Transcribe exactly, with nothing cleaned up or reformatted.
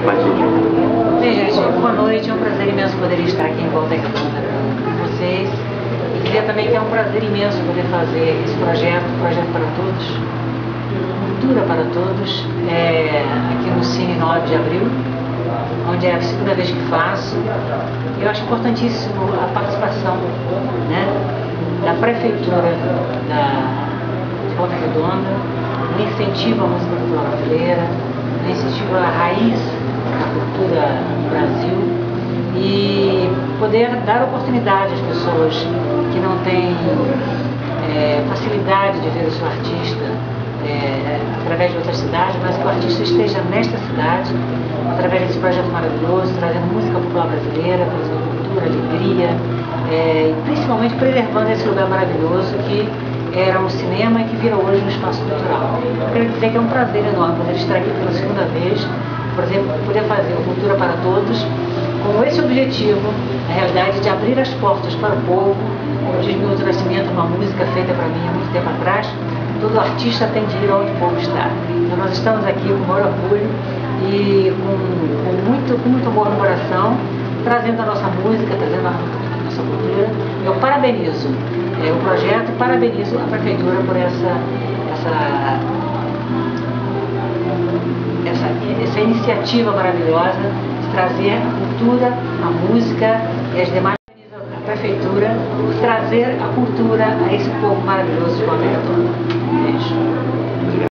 Partidinho. Bem, gente, boa noite. É um prazer imenso poder estar aqui em Volta Redonda com vocês. E queria também que é um prazer imenso poder fazer esse projeto, Projeto para Todos, Cultura para Todos, é, aqui no Cine nove de abril, onde é a segunda vez que faço. Eu acho importantíssimo a participação, né, da Prefeitura da de Volta Redonda, no incentivo à música popular brasileira, no incentivo à raiz da cultura do Brasil e poder dar oportunidade às pessoas que não têm é, facilidade de ver o seu artista é, através de outras cidades, mas que o artista esteja nesta cidade, através desse projeto maravilhoso, trazendo música popular brasileira, trazendo cultura, alegria, é, e principalmente preservando esse lugar maravilhoso que era um cinema e que vira hoje um espaço cultural. Eu quero dizer que é um prazer enorme poder estar aqui pela segunda vez, por exemplo, poder fazer o Cultura para Todos, com esse objetivo, na realidade, de abrir as portas para o povo. Como diz Milton Nascimento, uma música feita para mim há muito tempo atrás, todo artista tem de ir onde o povo está. Então nós estamos aqui com o maior orgulho e com, com, muito, com muito amor no coração, trazendo a nossa música, trazendo a nossa cultura. Eu parabenizo é, o projeto, parabenizo a Prefeitura por essa, essa, essa, essa iniciativa maravilhosa de trazer a cultura, a música e as demais. A Prefeitura por trazer a cultura a esse povo maravilhoso de Volta Redonda. Beijo.